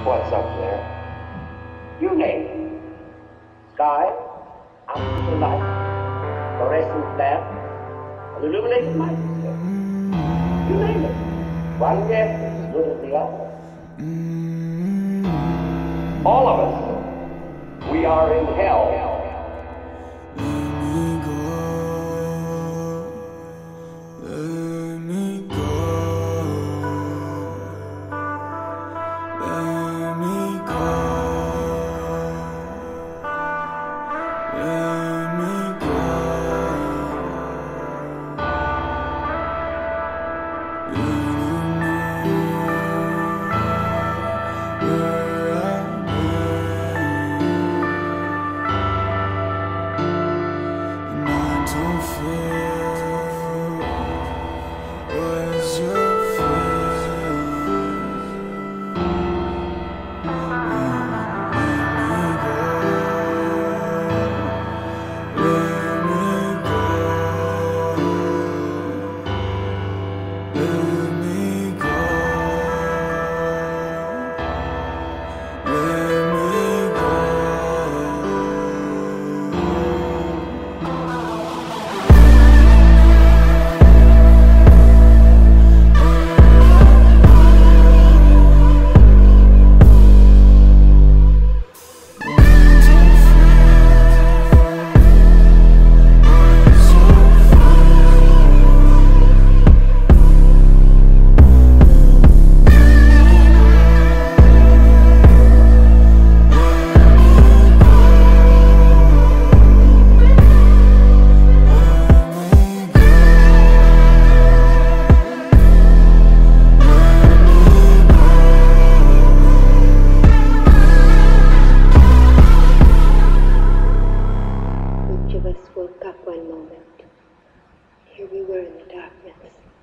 What's up there? You name it. Sky, artificial light, fluorescent lamp, an illuminated microscope. You name it. One guess is as good as the other. All of us, we are in hell. Each of us woke up one moment. Here we were in the darkness.